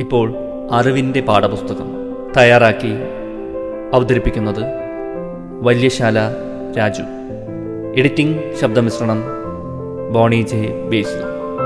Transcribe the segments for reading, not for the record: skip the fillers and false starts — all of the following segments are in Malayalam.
ഇപ്പോൾ അറിവിൻ്റെ പാഠപുസ്തകം തയ്യാറാക്കി അവതരിപ്പിക്കുന്നത് വല്യശാല രാജു. എഡിറ്റിംഗ് ശബ്ദമിശ്രണം ബോണി ജെ ബേസ്ലോ.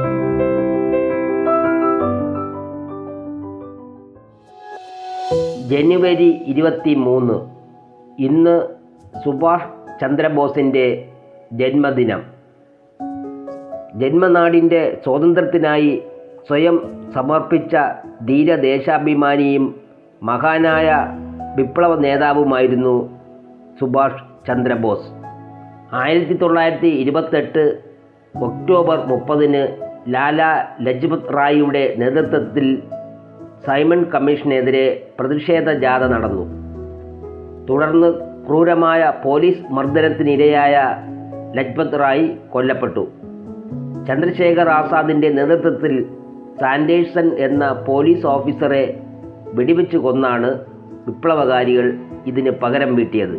ജനുവരി 23 ഇന്ന് സുഭാഷ് ചന്ദ്രബോസിൻ്റെ ജന്മദിനം. ജന്മനാടിൻ്റെ സ്വാതന്ത്ര്യത്തിനായി സ്വയം സമർപ്പിച്ച ധീരദേശാഭിമാനിയും മഹാനായ വിപ്ലവ നേതാവുമായിരുന്നു സുഭാഷ് ചന്ദ്രബോസ്. 1928 ഒക്ടോബർ 30 ലാലാ ലജ്പത് റായിയുടെ നേതൃത്വത്തിൽ സൈമൺ കമ്മീഷനെതിരെ പ്രതിഷേധ ജാഥ നടന്നു. തുടർന്ന് ക്രൂരമായ പോലീസ് മർദ്ദനത്തിനിരയായ ലജ്പത് റായ് കൊല്ലപ്പെട്ടു. ചന്ദ്രശേഖർ ആസാദിൻ്റെ നേതൃത്വത്തിൽ സാൻഡേഴ്സൺ എന്ന പോലീസ് ഓഫീസറെ വെടിവെച്ച് കൊന്നാണ് വിപ്ലവകാരികൾ ഇതിന് പകരം വീട്ടിയത്.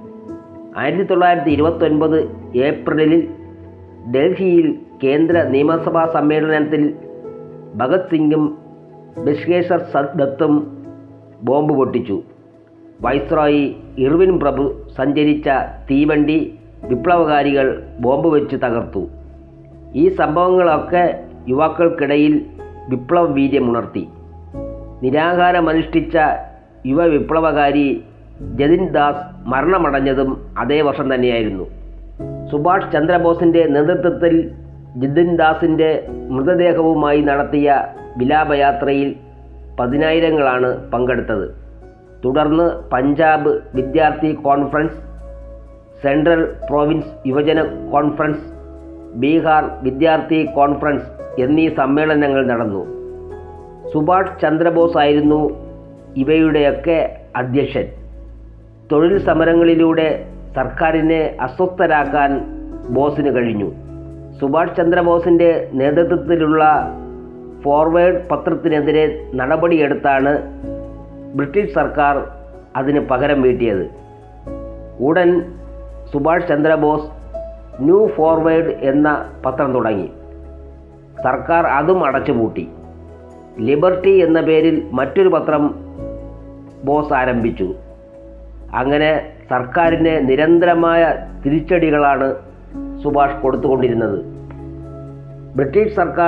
1929 ഏപ്രിലിൽ ഡൽഹിയിൽ കേന്ദ്ര നിയമസഭാ സമ്മേളനത്തിൽ ഭഗത് സിംഗും ബിശ്വേശ്വർ ദത്തും ബോംബ് പൊട്ടിച്ചു. വൈസ്രോയി ഇർവിൻ പ്രഭു സഞ്ചരിച്ച തീവണ്ടി വിപ്ലവകാരികൾ ബോംബ് വെച്ച് തകർത്തു. ഈ സംഭവങ്ങളൊക്കെ യുവാക്കൾക്കിടയിൽ വിപ്ലവ വീര്യമുണർത്തി. നിരാഹാരമനുഷ്ഠിച്ച യുവ വിപ്ലവകാരി ജതിൻ ദാസ് മരണമടഞ്ഞതും അതേ വർഷം തന്നെയായിരുന്നു. സുഭാഷ് ചന്ദ്രബോസിൻ്റെ നേതൃത്വത്തിൽ ജിതിൻ ദാസിൻ്റെ മൃതദേഹവുമായി നടത്തിയ വിലാപയാത്രയിൽ പതിനായിരങ്ങളാണ് പങ്കെടുത്തത്. തുടർന്ന് പഞ്ചാബ് വിദ്യാർത്ഥി കോൺഫറൻസ്, സെൻട്രൽ പ്രോവിൻസ് യുവജന കോൺഫറൻസ്, ബീഹാർ വിദ്യാർത്ഥി കോൺഫറൻസ് എന്നീ സമ്മേളനങ്ങൾ നടന്നു. സുഭാഷ് ചന്ദ്രബോസ് ആയിരുന്നു ഇവയുടെയൊക്കെ അധ്യക്ഷൻ. തൊഴിൽ സമരങ്ങളിലൂടെ സർക്കാരിനെ അസ്വസ്ഥരാക്കാൻ ബോസിന് കഴിഞ്ഞു. സുഭാഷ് ചന്ദ്രബോസിൻ്റെ നേതൃത്വത്തിലുള്ള ഫോർവേഡ് പത്രത്തിനെതിരെ നടപടിയെടുത്താണ് ബ്രിട്ടീഷ് സർക്കാർ അതിന് പകരം വീട്ടിയത്. ഉടൻ സുഭാഷ് ചന്ദ്രബോസ് ന്യൂ ഫോർവേഡ് എന്ന പത്രം തുടങ്ങി. സർക്കാർ അതും അടച്ചുപൂട്ടി. ലിബർട്ടി എന്ന പേരിൽ മറ്റൊരു പത്രം ബോസ് ആരംഭിച്ചു. അങ്ങനെ സർക്കാരിന് നിരന്തരമായ തിരിച്ചടികളാണ് സുഭാഷ് കൊടുത്തുകൊണ്ടിരുന്നത്. ബ്രിട്ടീഷ് സർക്കാർ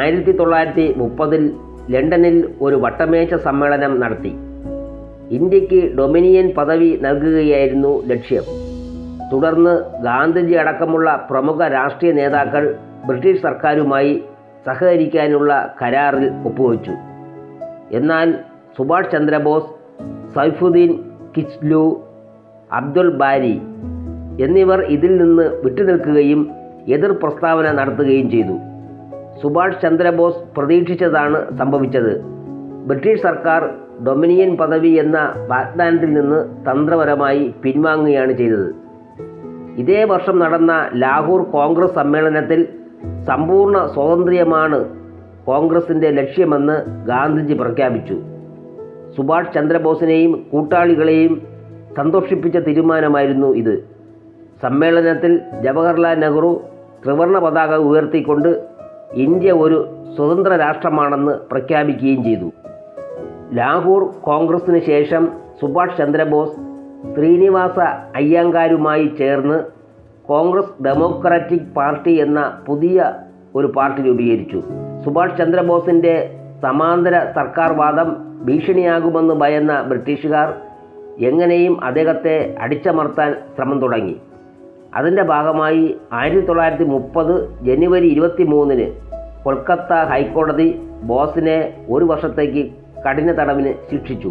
1930 ലണ്ടനിൽ ഒരു വട്ടമേശ സമ്മേളനം നടത്തി. ഇന്ത്യക്ക് ഡൊമിനിയൻ പദവി നൽകുകയായിരുന്നു ലക്ഷ്യം. തുടർന്ന് ഗാന്ധിജി അടക്കമുള്ള പ്രമുഖ രാഷ്ട്രീയ നേതാക്കൾ ബ്രിട്ടീഷ് സർക്കാരുമായി സഹകരിക്കാനുള്ള കരാറിൽ ഒപ്പുവെച്ചു. എന്നാൽ സുഭാഷ് ചന്ദ്രബോസ്, സൈഫുദ്ദീൻ കിച്ലു, അബ്ദുൽ ബാരി എന്നിവർ ഇതിൽ നിന്ന് വിട്ടുനിൽക്കുകയും എതിർ പ്രസ്താവന നടത്തുകയും ചെയ്തു. സുഭാഷ് ചന്ദ്രബോസ് പ്രതീക്ഷിച്ചതാണ് സംഭവിച്ചത്. ബ്രിട്ടീഷ് സർക്കാർ ഡൊമിനിയൻ പദവി എന്ന വാഗ്ദാനത്തിൽ നിന്ന് തന്ത്രപരമായി പിൻവാങ്ങുകയാണ് ചെയ്തത്. ഇതേ വർഷം നടന്ന ലാഹോർ കോൺഗ്രസ് സമ്മേളനത്തിൽ സമ്പൂർണ്ണ സ്വാതന്ത്ര്യമാണ് കോൺഗ്രസിൻ്റെ ലക്ഷ്യമെന്ന് ഗാന്ധിജി പ്രഖ്യാപിച്ചു. സുഭാഷ് ചന്ദ്രബോസിനെയും കൂട്ടാളികളെയും സന്തോഷിപ്പിച്ച തീരുമാനമായിരുന്നു ഇത്. സമ്മേളനത്തിൽ ജവഹർലാൽ നെഹ്റു ത്രിവർണ്ണ പതാക ഉയർത്തിക്കൊണ്ട് ഇന്ത്യ ഒരു സ്വതന്ത്ര രാഷ്ട്രമാണെന്ന് പ്രഖ്യാപിക്കുകയും ചെയ്തു. ലാഹോർ കോൺഗ്രസിന് ശേഷം സുഭാഷ് ചന്ദ്രബോസ് ശ്രീനിവാസ അയ്യങ്കാരുമായി ചേർന്ന് കോൺഗ്രസ് ഡെമോക്രാറ്റിക് പാർട്ടി എന്ന പുതിയ ഒരു പാർട്ടി രൂപീകരിച്ചു. സുഭാഷ് ചന്ദ്രബോസിൻ്റെ സമാന്തര സർക്കാർ വാദം ഭീഷണിയാകുമെന്ന് ഭയന്ന ബ്രിട്ടീഷുകാർ എങ്ങനെയും അദ്ദേഹത്തെ അടിച്ചമർത്താൻ ശ്രമം തുടങ്ങി. അതിൻ്റെ ഭാഗമായി 1930 ജനുവരി 23 കൊൽക്കത്ത ഹൈക്കോടതി ബോസിനെ 1 വർഷത്തേക്ക് കഠിന തടവിന് ശിക്ഷിച്ചു.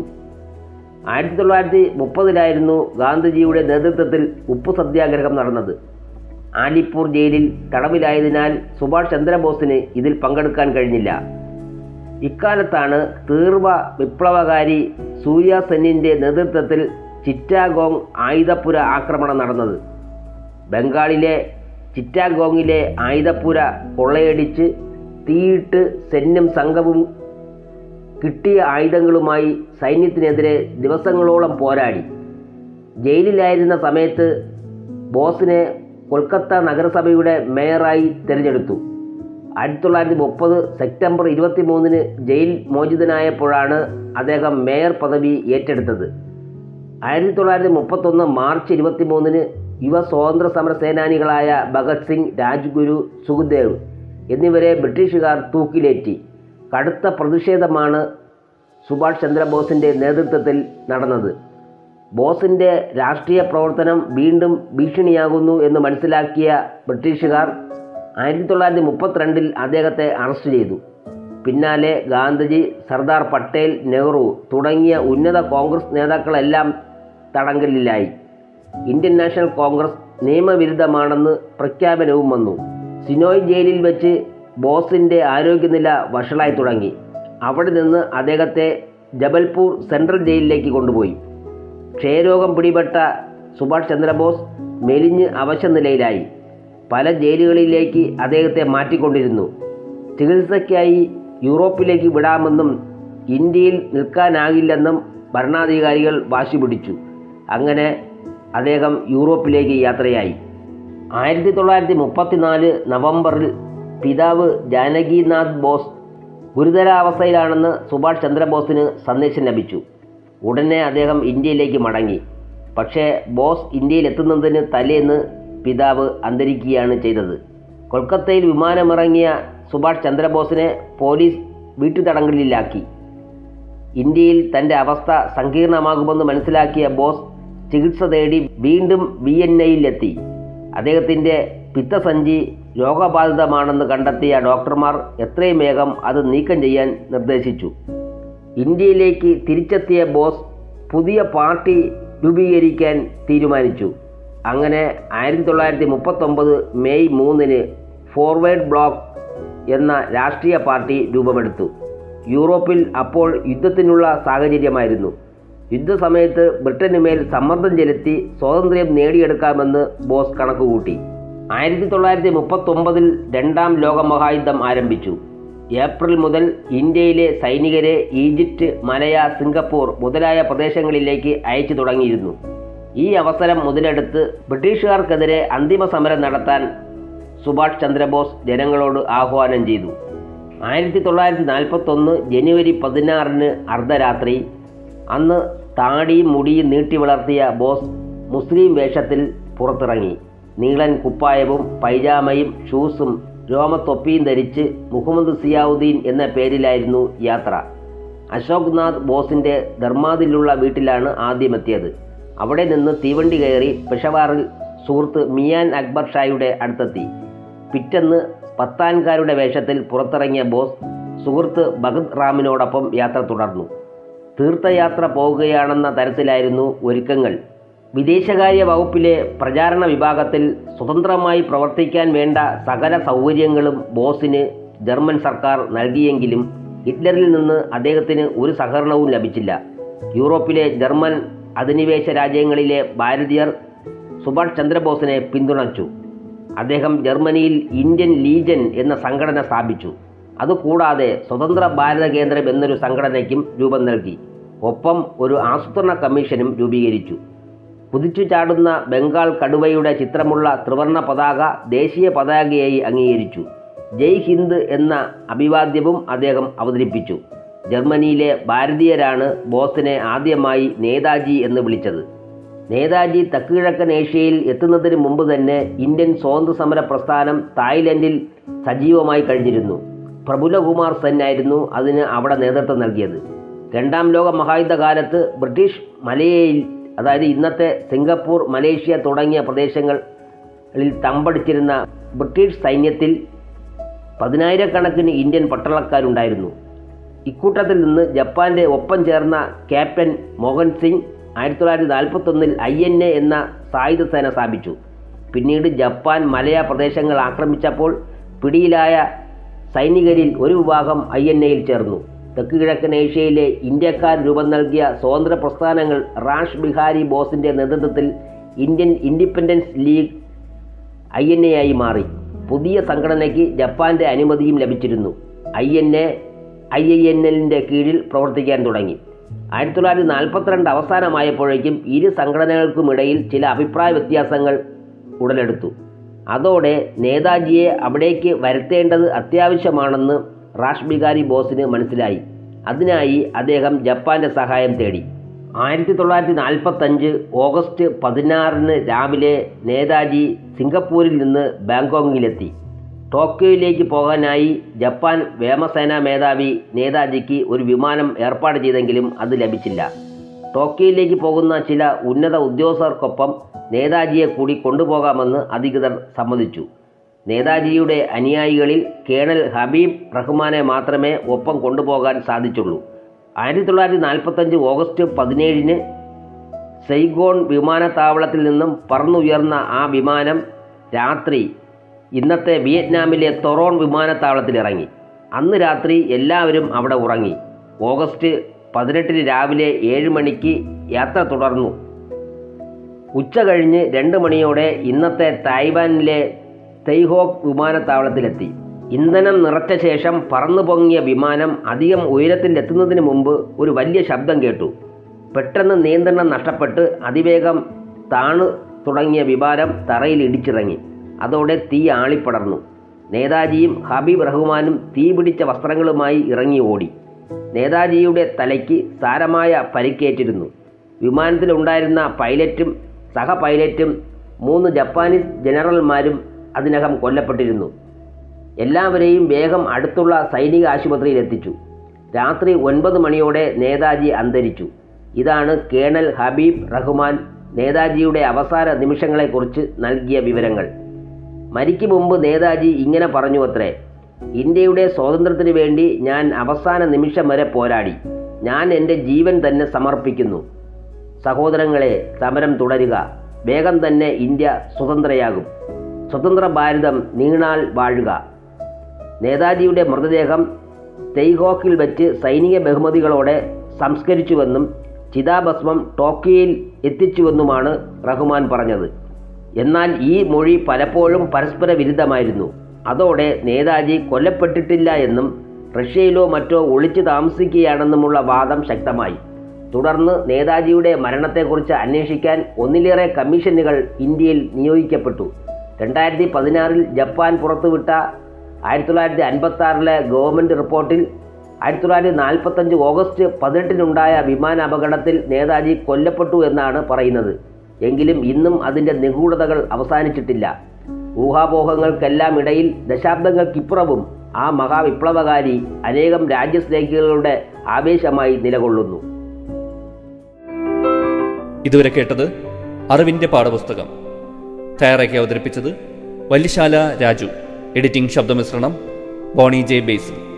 1930 ഗാന്ധിജിയുടെ നേതൃത്വത്തിൽ ഉപ്പു സത്യാഗ്രഹം നടന്നത്. ആലിപ്പൂർ ജയിലിൽ തടവിലായതിനാൽ സുഭാഷ് ചന്ദ്രബോസിന് ഇതിൽ പങ്കെടുക്കാൻ കഴിഞ്ഞില്ല. ഇക്കാലത്താണ് തീവ്ര വിപ്ലവകാരി സൂര്യ സെന്നിൻ്റെ നേതൃത്വത്തിൽ ചിറ്റാഗോങ് ആയുധപ്പുര ആക്രമണം നടന്നത്. ബംഗാളിലെ ചിറ്റാഗോങ്ങിലെ ആയുധപ്പുര കൊള്ളയടിച്ച് തീയിട്ട് സെന്നും സംഘവും കിട്ടിയ ആയുധങ്ങളുമായി സൈന്യത്തിനെതിരെ ദിവസങ്ങളോളം പോരാടി. ജയിലിലായിരുന്ന സമയത്ത് ബോസിനെ കൊൽക്കത്ത നഗരസഭയുടെ മേയറായി തിരഞ്ഞെടുത്തു. 1930 സെപ്റ്റംബർ 23 ജയിൽ മോചിതനായപ്പോഴാണ് അദ്ദേഹം മേയർ പദവി ഏറ്റെടുത്തത്. 1931 മാർച്ച് 23 യുവ സ്വാതന്ത്ര്യ സമര സേനാനികളായ ഭഗത് സിംഗ്, രാജ്ഗുരു, സുഖ്ദേവ് എന്നിവരെ ബ്രിട്ടീഷുകാർ തൂക്കിലേറ്റി. കടുത്ത പ്രതിഷേധമാണ് സുഭാഷ് ചന്ദ്രബോസിൻ്റെ നേതൃത്വത്തിൽ നടന്നത്. ബോസിൻ്റെ രാഷ്ട്രീയ പ്രവർത്തനം വീണ്ടും ഭീഷണിയാകുന്നു എന്ന് മനസ്സിലാക്കിയ ബ്രിട്ടീഷുകാർ 1932 അദ്ദേഹത്തെ അറസ്റ്റ് ചെയ്തു. പിന്നാലെ ഗാന്ധിജി, സർദാർ പട്ടേൽ, നെഹ്റു തുടങ്ങിയ ഉന്നത കോൺഗ്രസ് നേതാക്കളെല്ലാം തടങ്കലിലായി. ഇന്ത്യൻ നാഷണൽ കോൺഗ്രസ് നിയമവിരുദ്ധമാണെന്ന് പ്രഖ്യാപനവും വന്നു. സിനോയ് ജയിലിൽ വെച്ച് ബോസിൻ്റെ ആരോഗ്യനില വഷളായി തുടങ്ങി. അവിടെ നിന്ന് അദ്ദേഹത്തെ ജബൽപൂർ സെൻട്രൽ ജയിലിലേക്ക് കൊണ്ടുപോയി. ക്ഷയരോഗം പിടിപെട്ട സുഭാഷ് ചന്ദ്രബോസ് മെലിഞ്ഞ് അവശനിലയിലായി. പല ജയിലുകളിലേക്ക് അദ്ദേഹത്തെ മാറ്റിക്കൊണ്ടിരുന്നു. ചികിത്സയ്ക്കായി യൂറോപ്പിലേക്ക് വിടാമെന്നും ഇന്ത്യയിൽ നിൽക്കാനാകില്ലെന്നും ഭരണാധികാരികൾ വാശി പിടിച്ചു. അങ്ങനെ അദ്ദേഹം യൂറോപ്പിലേക്ക് യാത്രയായി. 1934 നവംബറിൽ പിതാവ് ജാനകിനാഥ് ബോസ് ഗുരുതരാവസ്ഥയിലാണെന്ന് സുഭാഷ് ചന്ദ്രബോസിന് സന്ദേശം ലഭിച്ചു. ഉടനെ അദ്ദേഹം ഇന്ത്യയിലേക്ക് മടങ്ങി. പക്ഷേ ബോസ് ഇന്ത്യയിലെത്തുന്നതിന് തലേന്ന് പിതാവ് അന്തരിക്കുകയാണ് ചെയ്തത്. കൊൽക്കത്തയിൽ വിമാനമിറങ്ങിയ സുഭാഷ് ചന്ദ്രബോസിനെ പോലീസ് വീട്ടുതടങ്കലിലാക്കി. ഇന്ത്യയിൽ തൻ്റെ അവസ്ഥ സങ്കീർണമാകുമെന്ന് മനസ്സിലാക്കിയ ബോസ് ചികിത്സ തേടി വീണ്ടും വിയന്നയിലെത്തി. അദ്ദേഹത്തിൻ്റെ പിത്തസഞ്ചി രോഗബാധിതമാണെന്ന് കണ്ടെത്തിയ ഡോക്ടർമാർ എത്രയും വേഗം അത് നീക്കം ചെയ്യാൻ നിർദ്ദേശിച്ചു. ഇന്ത്യയിലേക്ക് തിരിച്ചെത്തിയ ബോസ് പുതിയ പാർട്ടി രൂപീകരിക്കാൻ തീരുമാനിച്ചു. അങ്ങനെ 1939 മെയ് 3 ഫോർവേഡ് ബ്ലോക്ക് എന്ന രാഷ്ട്രീയ പാർട്ടി രൂപമെടുത്തു. യൂറോപ്പിൽ അപ്പോൾ യുദ്ധത്തിനുള്ള സാഹചര്യമായിരുന്നു. യുദ്ധസമയത്ത് ബ്രിട്ടനുമേൽ സമ്മർദ്ദം ചെലുത്തി സ്വാതന്ത്ര്യം നേടിയെടുക്കാമെന്ന് ബോസ് കണക്കുകൂട്ടി. 1939 രണ്ടാം ലോകമഹായുദ്ധം ആരംഭിച്ചു. ഏപ്രിൽ മുതൽ ഇന്ത്യയിലെ സൈനികരെ ഈജിപ്റ്റ്, മലയ, സിംഗപ്പൂർ മുതലായ പ്രദേശങ്ങളിലേക്ക് അയച്ചു തുടങ്ങിയിരുന്നു. ഈ അവസരം മുതലെടുത്ത് ബ്രിട്ടീഷുകാർക്കെതിരെ അന്തിമ സമരം നടത്താൻ സുഭാഷ് ചന്ദ്രബോസ് ജനങ്ങളോട് ആഹ്വാനം ചെയ്തു. 1941 ജനുവരി 16 അർദ്ധരാത്രി, അന്ന് താടിയും മുടിയും നീട്ടി വളർത്തിയ ബോസ് മുസ്ലിം വേഷത്തിൽ പുറത്തിറങ്ങി. നീളൻ കുപ്പായവും പൈജാമയും ഷൂസും രോമത്തൊപ്പിയും ധരിച്ച് മുഹമ്മദ് സിയാവുദ്ദീൻ എന്ന പേരിലായിരുന്നു യാത്ര. അശോക് നാഥ് ബോസിൻ്റെ ധർമാദിലുള്ള വീട്ടിലാണ് ആദ്യമെത്തിയത്. അവിടെ നിന്ന് തീവണ്ടി കയറി പെഷവാറിൽ സുഹൃത്ത് മിയാൻ അക്ബർ ഷായുടെ അടുത്തെത്തി. പിറ്റേന്ന് പത്താൻകാരുടെ വേഷത്തിൽ പുറത്തിറങ്ങിയ ബോസ് സുഹൃത്ത് ഭഗത് റാമിനോടൊപ്പം യാത്ര തുടർന്നു. തീർത്ഥയാത്ര പോകുകയാണെന്ന തരത്തിലായിരുന്നു ഒരുക്കങ്ങൾ. വിദേശകാര്യ വകുപ്പിലെ പ്രചാരണ വിഭാഗത്തിൽ സ്വതന്ത്രമായി പ്രവർത്തിക്കാൻ വേണ്ട സകല സൗകര്യങ്ങളും ബോസിന് ജർമ്മൻ സർക്കാർ നൽകിയെങ്കിലും ഹിറ്റ്ലറിൽ നിന്ന് അദ്ദേഹത്തിന് ഒരു സഹകരണവും ലഭിച്ചില്ല. യൂറോപ്പിലെ ജർമ്മൻ അധിനിവേശ രാജ്യങ്ങളിലെ ഭാരതീയർ സുഭാഷ് ചന്ദ്രബോസിനെ പിന്തുണച്ചു. അദ്ദേഹം ജർമ്മനിയിൽ ഇന്ത്യൻ ലീജൻ എന്ന സംഘടന സ്ഥാപിച്ചു. അതുകൂടാതെ സ്വതന്ത്ര ഭാരത കേന്ദ്രം എന്നൊരു സംഘടനയ്ക്കും രൂപം നൽകി. ഒപ്പം ഒരു ആസൂത്രണ കമ്മീഷനും രൂപീകരിച്ചു. കുതിച്ചു ചാടുന്ന ബംഗാൾ കടുവയുടെ ചിത്രമുള്ള ത്രിവർണ്ണ പതാക ദേശീയ പതാകയായി അംഗീകരിച്ചു. ജയ് ഹിന്ദ് എന്ന അഭിവാദ്യവും അദ്ദേഹം അവതരിപ്പിച്ചു. ജർമ്മനിയിലെ ഭാരതീയരാണ് ബോസിനെ ആദ്യമായി നേതാജി എന്ന് വിളിച്ചത്. നേതാജി തെക്കുകിഴക്കൻ ഏഷ്യയിൽ എത്തുന്നതിന് മുമ്പ് തന്നെ ഇന്ത്യൻ സ്വാതന്ത്ര്യ സമര പ്രസ്ഥാനം തായ്ലൻഡിൽ സജീവമായി കഴിഞ്ഞിരുന്നു. പ്രഫുല്ലകുമാർ സെൻ ആയിരുന്നു അതിന് അവിടെ നേതൃത്വം നൽകിയത്. രണ്ടാം ലോക മഹായുദ്ധകാലത്ത് ബ്രിട്ടീഷ് മലയയിൽ, അതായത് ഇന്നത്തെ സിംഗപ്പൂർ, മലേഷ്യ തുടങ്ങിയ പ്രദേശങ്ങളിൽ തമ്പടിച്ചിരുന്ന ബ്രിട്ടീഷ് സൈന്യത്തിൽ 10,000-കണക്കിന് ഇന്ത്യൻ പട്ടാളക്കാരുണ്ടായിരുന്നു. ഇക്കൂട്ടത്തിൽ നിന്ന് ജപ്പാന്റെ ഒപ്പം ചേർന്ന ക്യാപ്റ്റൻ മോഹൻ സിംഗ് 1941 INA എന്ന സായുധ സേന സ്ഥാപിച്ചു. പിന്നീട് ജപ്പാൻ മലയ പ്രദേശങ്ങൾ ആക്രമിച്ചപ്പോൾ പിടിയിലായ സൈനികരിൽ ഒരു വിഭാഗം INAയിൽ ചേർന്നു. തെക്ക് കിഴക്കൻ ഏഷ്യയിലെ ഇന്ത്യക്കാർ രൂപം നൽകിയ സ്വതന്ത്ര പ്രസ്ഥാനങ്ങൾ റാഷ് ബിഹാരി ബോസിൻ്റെ നേതൃത്വത്തിൽ ഇന്ത്യൻ ഇൻഡിപെൻഡൻസ് ലീഗ് INA ആയി മാറി. പുതിയ സംഘടനയ്ക്ക് ജപ്പാന്റെ അനുമതിയും ലഭിച്ചിരുന്നു. INA IINL കീഴിൽ പ്രവർത്തിക്കാൻ തുടങ്ങി. 1942 അവസാനമായപ്പോഴേക്കും ഇരു സംഘടനകൾക്കുമിടയിൽ ചില അഭിപ്രായ വ്യത്യാസങ്ങൾ ഉടലെടുത്തു. അതോടെ നേതാജിയെ അവിടേക്ക് വരുത്തേണ്ടത് അത്യാവശ്യമാണെന്ന് റാഷ് ബിഹാരി ബോസിന് മനസ്സിലായി. അതിനായി അദ്ദേഹം ജപ്പാന്റെ സഹായം തേടി. 1945 ഓഗസ്റ്റ് 16 രാവിലെ നേതാജി സിംഗപ്പൂരിൽ നിന്ന് ബാങ്കോക്കിലെത്തി. ടോക്കിയോയിലേക്ക് പോകാനായി ജപ്പാൻ വ്യോമസേനാ മേധാവി നേതാജിക്ക് ഒരു വിമാനം ഏർപ്പാട് ചെയ്തെങ്കിലും അത് ലഭിച്ചില്ല. ടോക്കിയോയിലേക്ക് പോകുന്ന ചില ഉന്നത ഉദ്യോഗസ്ഥർക്കൊപ്പം നേതാജിയെ കൂടി കൊണ്ടുപോകാമെന്ന് അധികൃതർ സമ്മതിച്ചു. നേതാജിയുടെ അനുയായികളിൽ കേണൽ ഹബീബ് റഹ്മാനെ മാത്രമേ ഒപ്പം കൊണ്ടുപോകാൻ സാധിച്ചുള്ളൂ. 1945 ഓഗസ്റ്റ് 17 സൈഗോൺ വിമാനത്താവളത്തിൽ നിന്നും പറന്നുയർന്ന ആ വിമാനം രാത്രി ഇന്നത്തെ വിയറ്റ്നാമിലെ തൊറോൺ വിമാനത്താവളത്തിലിറങ്ങി. അന്ന് രാത്രി എല്ലാവരും അവിടെ ഉറങ്ങി. ഓഗസ്റ്റ് 18 രാവിലെ 7 മണിക്ക് യാത്ര തുടർന്നു. ഉച്ച കഴിഞ്ഞ് 2 മണിയോടെ ഇന്നത്തെ തായ്വാനിലെ തെയ്ഹോക്ക് വിമാനത്താവളത്തിലെത്തി. ഇന്ധനം നിറച്ച ശേഷം പറന്നു പൊങ്ങിയ വിമാനം അധികം ഉയരത്തിലെത്തുന്നതിന് മുമ്പ് ഒരു വലിയ ശബ്ദം കേട്ടു. പെട്ടെന്ന് നിയന്ത്രണം നഷ്ടപ്പെട്ട് അതിവേഗം താണു തുടങ്ങിയ വിമാനം തറയിൽ ഇടിച്ചിറങ്ങി. അതോടെ തീ ആളിപ്പടർന്നു. നേതാജിയും ഹബീബ് റഹ്മാനും തീ പിടിച്ച വസ്ത്രങ്ങളുമായി ഇറങ്ങി ഓടി. നേതാജിയുടെ തലയ്ക്ക് സാരമായ പരിക്കേറ്റിരുന്നു. വിമാനത്തിലുണ്ടായിരുന്ന പൈലറ്റും സഹ പൈലറ്റും 3 ജപ്പാനീസ് ജനറൽമാരും അതിനകം കൊല്ലപ്പെട്ടിരുന്നു. എല്ലാവരെയും വേഗം അടുത്തുള്ള സൈനിക ആശുപത്രിയിൽ എത്തിച്ചു. രാത്രി 9 മണിയോടെ നേതാജി അന്തരിച്ചു. ഇതാണ് കേണൽ ഹബീബ് റഹ്മാൻ നേതാജിയുടെ അവസാന നിമിഷങ്ങളെക്കുറിച്ച് നൽകിയ വിവരങ്ങൾ. മരിക്കും മുമ്പ് നേതാജി ഇങ്ങനെ പറഞ്ഞു അത്രേ: ഇന്ത്യയുടെ സ്വാതന്ത്ര്യത്തിന് വേണ്ടി ഞാൻ അവസാന നിമിഷം വരെ പോരാടി. ഞാൻ എൻ്റെ ജീവൻ തന്നെ സമർപ്പിക്കുന്നു. സഹോദരങ്ങളെ, സമരം തുടരുക. വേഗം തന്നെ ഇന്ത്യ സ്വതന്ത്രയാകും. സ്വതന്ത്ര ഭാരതം നീണാൾ വാഴുക. നേതാജിയുടെ മൃതദേഹം തെയ്ഹോക്കിൽ വെച്ച് സൈനിക ബഹുമതികളോടെ സംസ്കരിച്ചുവെന്നും ചിതാഭസ്മം ടോക്കിയോയിൽ എത്തിച്ചുവെന്നുമാണ് റഹ്മാൻ പറഞ്ഞത്. എന്നാൽ ഈ മൊഴി പലപ്പോഴും പരസ്പര വിരുദ്ധമായിരുന്നു. അതോടെ നേതാജി കൊല്ലപ്പെട്ടിട്ടില്ല എന്നും റഷ്യയിലോ മറ്റോ ഒളിച്ചു താമസിക്കുകയാണെന്നുമുള്ള വാദം ശക്തമായി. തുടർന്ന് നേതാജിയുടെ മരണത്തെക്കുറിച്ച് അന്വേഷിക്കാൻ 1 കമ്മീഷനുകൾ ഇന്ത്യയിൽ നിയോഗിക്കപ്പെട്ടു. 2016 ജപ്പാൻ പുറത്തുവിട്ട 1956 ഗവൺമെൻറ് റിപ്പോർട്ടിൽ 1945 ഓഗസ്റ്റ് 18 വിമാന അപകടത്തിൽ നേതാജി കൊല്ലപ്പെട്ടു എന്നാണ് പറയുന്നത്. എങ്കിലും ഇന്നും അതിൻ്റെ നിഗൂഢതകൾ അവസാനിച്ചിട്ടില്ല. ഊഹാപോഹങ്ങൾക്കെല്ലാം ഇടയിൽ ദശാബ്ദങ്ങൾക്കിപ്പുറവും ആ മഹാവിപ്ലവകാരി അനേകം രാജ്യസ്നേഹികളുടെ ആവേശമായി നിലകൊള്ളുന്നു. ഇതുവരെ കേട്ടത് അറിവിൻ്റെ പാഠപുസ്തകം. തയ്യാറാക്കി അവതരിപ്പിച്ചത് വല്യശാല രാജു. എഡിറ്റിംഗ് ശബ്ദമിശ്രണം ബോണി ജെ ബേസിൽ.